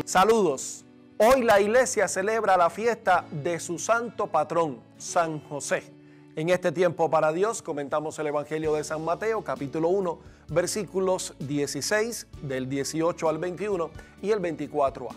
Saludos. Hoy la iglesia celebra la fiesta de su santo patrón, San José. En este tiempo para Dios comentamos el Evangelio de San Mateo, capítulo 1, versículos 16, del 18 al 21 y el 24a.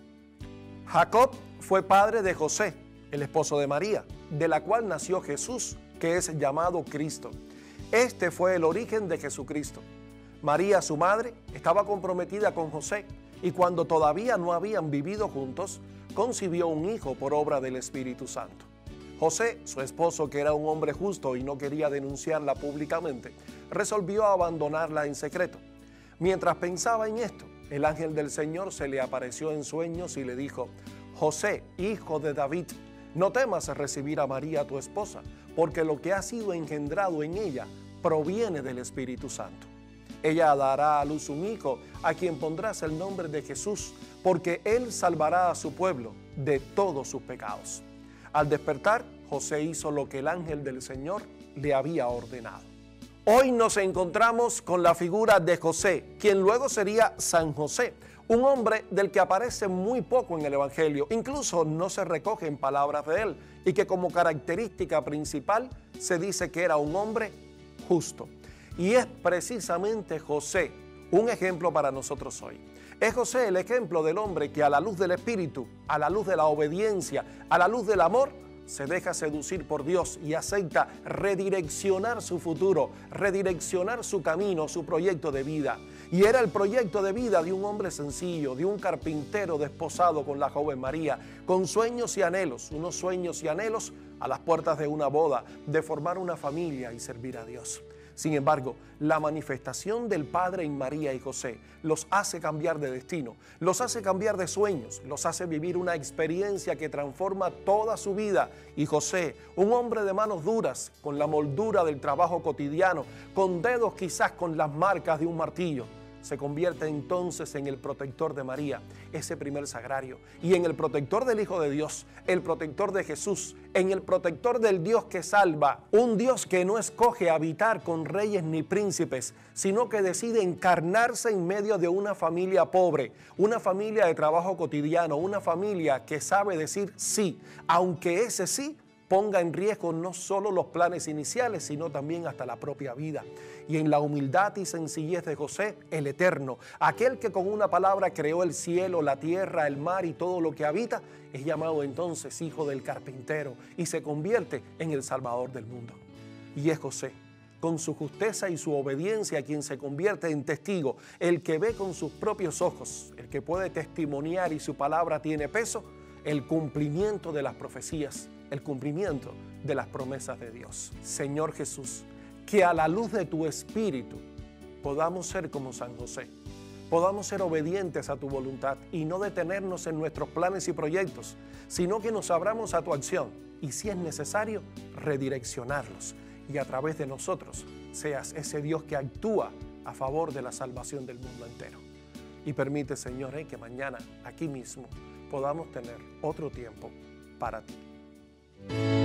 Jacob fue padre de José, el esposo de María, de la cual nació Jesús, que es llamado Cristo. Este fue el origen de Jesucristo. María, su madre, estaba comprometida con José y cuando todavía no habían vivido juntos, concibió un hijo por obra del Espíritu Santo. José, su esposo, que era un hombre justo y no quería denunciarla públicamente, resolvió abandonarla en secreto. Mientras pensaba en esto, el ángel del Señor se le apareció en sueños y le dijo: José, hijo de David, no temas recibir a María tu esposa, porque lo que ha sido engendrado en ella proviene del Espíritu Santo. Ella dará a luz un hijo, a quien pondrás el nombre de Jesús, porque él salvará a su pueblo de todos sus pecados. Al despertar, José hizo lo que el ángel del Señor le había ordenado. Hoy nos encontramos con la figura de José, quien luego sería San José, un hombre del que aparece muy poco en el Evangelio, incluso no se recogen palabras de él, y que como característica principal se dice que era un hombre justo. Y es precisamente José un ejemplo para nosotros hoy. Es José el ejemplo del hombre que a la luz del Espíritu, a la luz de la obediencia, a la luz del amor, se deja seducir por Dios y acepta redireccionar su futuro, redireccionar su camino, su proyecto de vida. Y era el proyecto de vida de un hombre sencillo, de un carpintero desposado con la joven María, con sueños y anhelos, unos sueños y anhelos a las puertas de una boda, de formar una familia y servir a Dios. Sin embargo, la manifestación del Padre en María y José los hace cambiar de destino, los hace cambiar de sueños, los hace vivir una experiencia que transforma toda su vida. Y José, un hombre de manos duras, con la moldura del trabajo cotidiano, con dedos quizás con las marcas de un martillo, se convierte entonces en el protector de María, ese primer sagrario, y en el protector del Hijo de Dios, el protector de Jesús, en el protector del Dios que salva, un Dios que no escoge habitar con reyes ni príncipes, sino que decide encarnarse en medio de una familia pobre, una familia de trabajo cotidiano, una familia que sabe decir sí, aunque ese sí ponga en riesgo no solo los planes iniciales, sino también hasta la propia vida. Y en la humildad y sencillez de José, el Eterno, aquel que con una palabra creó el cielo, la tierra, el mar y todo lo que habita, es llamado entonces hijo del carpintero y se convierte en el Salvador del mundo. Y es José, con su justeza y su obediencia, quien se convierte en testigo, el que ve con sus propios ojos, el que puede testimoniar y su palabra tiene peso, el cumplimiento de las profecías, el cumplimiento de las promesas de Dios. Señor Jesús, que a la luz de tu Espíritu podamos ser como San José, podamos ser obedientes a tu voluntad y no detenernos en nuestros planes y proyectos, sino que nos abramos a tu acción y, si es necesario, redireccionarlos y a través de nosotros seas ese Dios que actúa a favor de la salvación del mundo entero. Y permite, Señor, que mañana, aquí mismo, podamos tener otro tiempo para ti.